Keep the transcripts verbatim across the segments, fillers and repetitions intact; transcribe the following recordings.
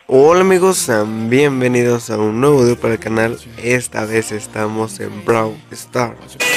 Hola amigos, sean bienvenidos a un nuevo video para el canal. Esta vez estamos en Brawl Stars.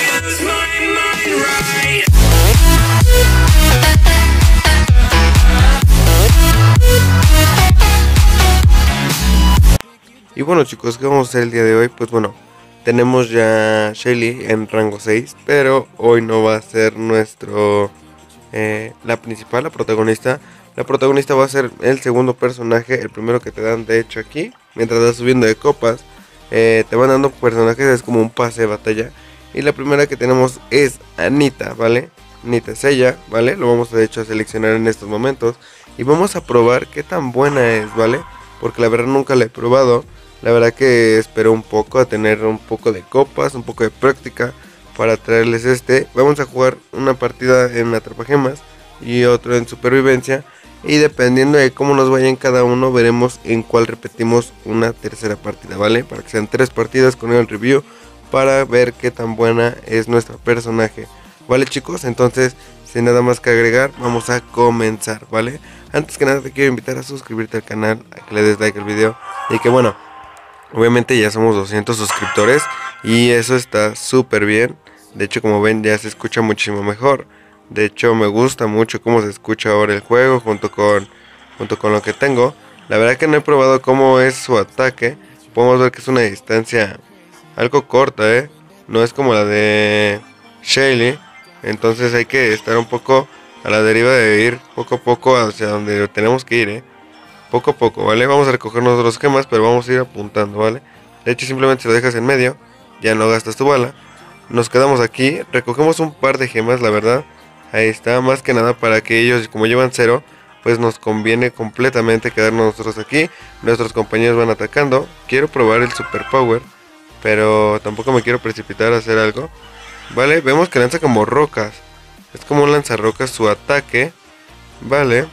Y bueno chicos, ¿qué vamos a hacer el día de hoy? Pues bueno, tenemos ya Shelly en rango seis, pero hoy no va a ser nuestro eh, la principal, la protagonista. La protagonista va a ser el segundo personaje, el primero que te dan de hecho aquí. Mientras vas subiendo de copas, eh, te van dando personajes, es como un pase de batalla. Y la primera que tenemos es Anita, ¿vale? Anita es ella, ¿vale? Lo vamos de hecho a seleccionar en estos momentos. Y vamos a probar qué tan buena es, ¿vale? Porque la verdad nunca la he probado. La verdad que espero un poco a tener un poco de copas, un poco de práctica para traerles este. Vamos a jugar una partida en Atrapagemas y otro en Supervivencia. Y dependiendo de cómo nos vaya en cada uno, veremos en cuál repetimos una tercera partida, ¿vale? Para que sean tres partidas con el review, para ver qué tan buena es nuestro personaje, ¿vale chicos? Entonces, sin nada más que agregar, vamos a comenzar, ¿vale? Antes que nada te quiero invitar a suscribirte al canal, a que le des like al video. Y que bueno, obviamente ya somos doscientos suscriptores y eso está súper bien. De hecho, como ven, ya se escucha muchísimo mejor. De hecho me gusta mucho cómo se escucha ahora el juego junto con, junto con lo que tengo. La verdad que no he probado cómo es su ataque. Podemos ver que es una distancia algo corta, ¿eh? No es como la de Shelly. Entonces hay que estar un poco a la deriva de ir poco a poco hacia donde tenemos que ir, ¿eh? Poco a poco, ¿vale? Vamos a recoger nosotros los gemas, pero vamos a ir apuntando, ¿vale? De hecho simplemente si lo dejas en medio, ya no gastas tu bala. Nos quedamos aquí, recogemos un par de gemas, la verdad. Ahí está, más que nada para que ellos, como llevan cero, pues nos conviene completamente quedarnos nosotros aquí. Nuestros compañeros van atacando. Quiero probar el Super Power, pero tampoco me quiero precipitar a hacer algo. Vale, vemos que lanza como rocas. Es como un lanzarrocas su ataque. Vale.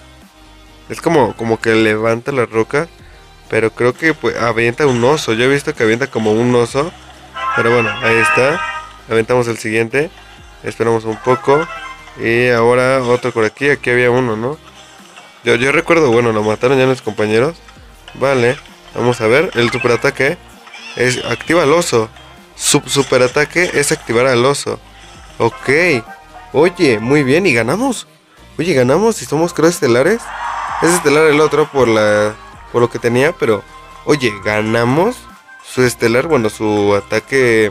Es como, como que levanta las rocas, pero creo que pues, avienta un oso. Yo he visto que avienta como un oso. Pero bueno, ahí está. Aventamos el siguiente. Esperamos un poco. Y ahora otro por aquí, aquí había uno, ¿no? Yo, yo recuerdo, bueno, lo mataron ya los compañeros. Vale, vamos a ver, el superataque es activa al oso. Sub superataque es activar al oso. Ok, oye, muy bien, y ganamos. Oye, ganamos y somos creo estelares. Es estelar el otro por la por lo que tenía, pero oye, ganamos. Su estelar, bueno, su ataque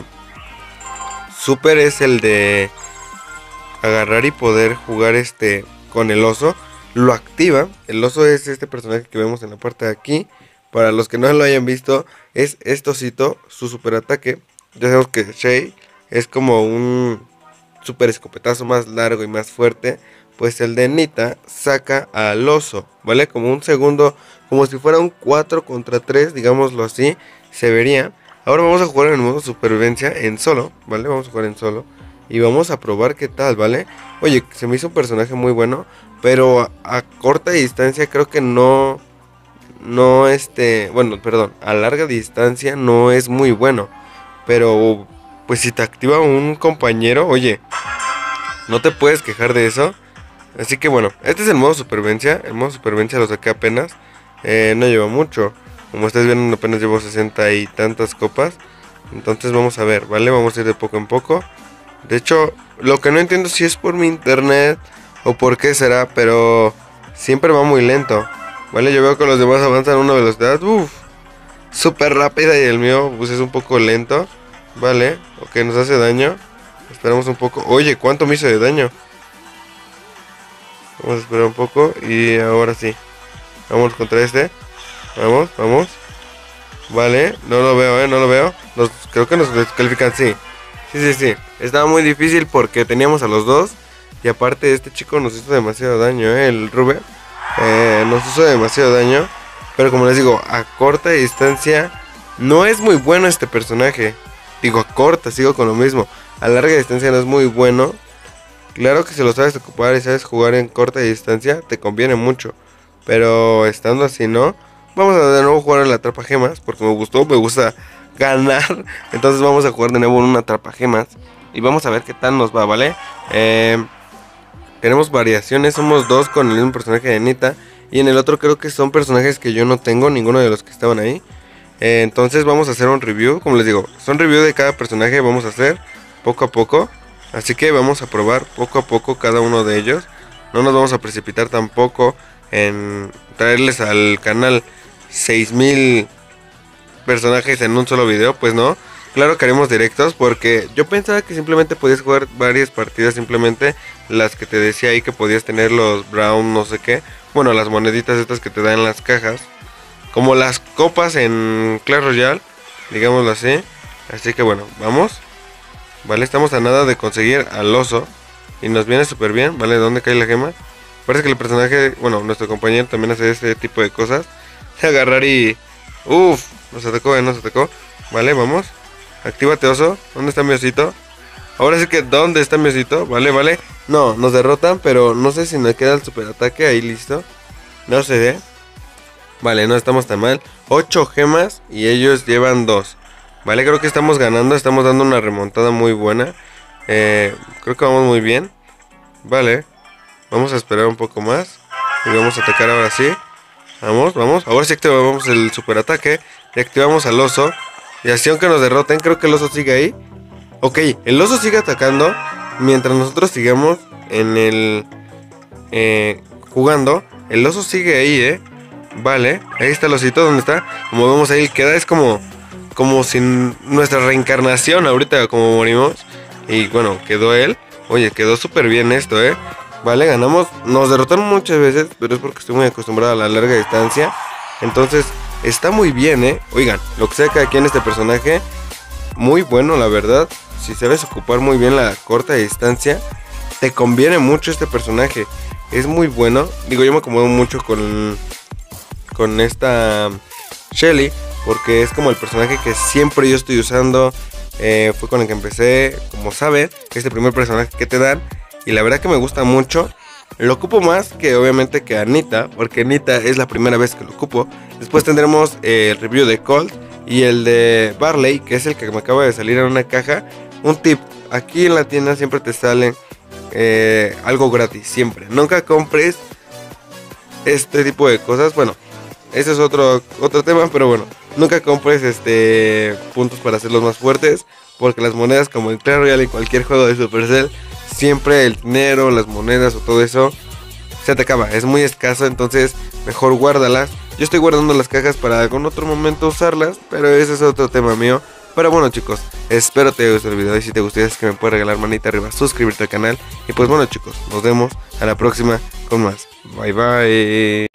super es el de agarrar y poder jugar este con el oso. Lo activa. El oso es este personaje que vemos en la parte de aquí. Para los que no lo hayan visto, es este osito, su super ataque. Ya sabemos que Shay es como un super escopetazo más largo y más fuerte. Pues el de Anita saca al oso, ¿vale? Como un segundo, como si fuera un cuatro contra tres, digámoslo así, se vería. Ahora vamos a jugar en el modo supervivencia en solo, ¿vale? Vamos a jugar en solo. Y vamos a probar qué tal, ¿vale? Oye, se me hizo un personaje muy bueno, pero a, a corta distancia creo que no... No, este... Bueno, perdón, a larga distancia no es muy bueno. Pero, pues si te activa un compañero, oye, no te puedes quejar de eso. Así que bueno, este es el modo supervivencia. El modo supervivencia lo saqué apenas. Eh, no lleva mucho. Como ustedes ven, apenas llevo sesenta y tantas copas. Entonces vamos a ver, ¿vale? Vamos a ir de poco en poco. De hecho, lo que no entiendo si es por mi internet o por qué será, pero siempre va muy lento, ¿vale? Yo veo que los demás avanzan a una velocidad, uff, súper rápida y el mío pues es un poco lento, ¿vale? Ok, nos hace daño. Esperamos un poco. Oye, ¿cuánto me hizo de daño? Vamos a esperar un poco y ahora sí. Vamos contra este. Vamos, vamos. Vale, no lo veo, ¿eh? No lo veo. Nos, creo que nos descalifican, sí. Sí, sí, sí. Estaba muy difícil porque teníamos a los dos. Y aparte este chico nos hizo demasiado daño, ¿eh? El Rube. Eh, nos hizo demasiado daño. Pero como les digo, a corta distancia no es muy bueno este personaje. Digo, a corta, sigo con lo mismo. A larga distancia no es muy bueno. Claro que si lo sabes ocupar y sabes jugar en corta distancia, te conviene mucho. Pero estando así, ¿no? Vamos a de nuevo jugar en la Atrapagemas, porque me gustó, me gusta ganar. Entonces vamos a jugar de nuevo en una Atrapagemas y vamos a ver qué tal nos va, ¿vale? Eh, tenemos variaciones, somos dos con el mismo personaje de Anita. Y en el otro creo que son personajes que yo no tengo, ninguno de los que estaban ahí. eh, Entonces vamos a hacer un review, como les digo, son review de cada personaje, vamos a hacer poco a poco. Así que vamos a probar poco a poco cada uno de ellos. No nos vamos a precipitar tampoco en traerles al canal seis mil personajes en un solo video, pues no. Claro que haremos directos porque yo pensaba que simplemente podías jugar varias partidas, simplemente las que te decía ahí que podías tener los brown no sé qué. Bueno, las moneditas estas que te dan en las cajas, como las copas en Clash Royale, digámoslo así. Así que bueno, vamos. Vale, estamos a nada de conseguir al oso y nos viene súper bien. Vale, ¿dónde cae la gema? Parece que el personaje, bueno, nuestro compañero también hace este tipo de cosas. De agarrar y... Uff, nos atacó, eh, nos atacó. Vale, vamos. Actívate, oso. ¿Dónde está mi osito? Ahora sí que, ¿dónde está mi osito? Vale, vale. No, nos derrotan, pero no sé si nos queda el super ataque ahí listo. No sé, ¿eh? Vale, no estamos tan mal. ocho gemas y ellos llevan dos. Vale, creo que estamos ganando. Estamos dando una remontada muy buena. Eh, creo que vamos muy bien. Vale. Vamos a esperar un poco más. Y vamos a atacar ahora sí. Vamos, vamos. Ahora sí activamos el super ataque. Y activamos al oso. Y así aunque nos derroten, creo que el oso sigue ahí. Ok, el oso sigue atacando mientras nosotros sigamos en el... Eh, jugando. El oso sigue ahí, eh. Vale, ahí está el osito, ¿dónde está? Como vemos ahí, queda, es como... Como sin nuestra reencarnación ahorita como morimos. Y bueno, quedó él. Oye, quedó súper bien esto, eh. Vale, ganamos. Nos derrotaron muchas veces, pero es porque estoy muy acostumbrado a la larga distancia. Entonces... Está muy bien, eh. Oigan, lo que sea que aquí en este personaje, muy bueno, la verdad. Si sabes ocupar muy bien la corta distancia, te conviene mucho este personaje. Es muy bueno. Digo, yo me acomodo mucho con Con esta Shelly, porque es como el personaje que siempre yo estoy usando. eh, Fue con el que empecé. Como saben, es el primer personaje que te dan. Y la verdad que me gusta mucho. Lo ocupo más que obviamente que a Nita, porque Nita es la primera vez que lo ocupo. Después tendremos eh, el review de Colt y el de Barley, que es el que me acaba de salir en una caja. Un tip, aquí en la tienda siempre te sale eh, algo gratis, siempre. Nunca compres este tipo de cosas. Bueno, ese es otro, otro tema, pero bueno. Nunca compres este puntos para hacerlos más fuertes, porque las monedas, como en Clash Royale y cualquier juego de Supercell, siempre el dinero, las monedas o todo eso se te acaba, es muy escaso. Entonces mejor guárdalas. Yo estoy guardando las cajas para algún otro momento usarlas, pero ese es otro tema mío. Pero bueno, chicos, espero te haya gustado el video. Y si te gustó, es que me puedes regalar manita arriba, suscribirte al canal. Y pues bueno, chicos, nos vemos a la próxima con más. Bye bye.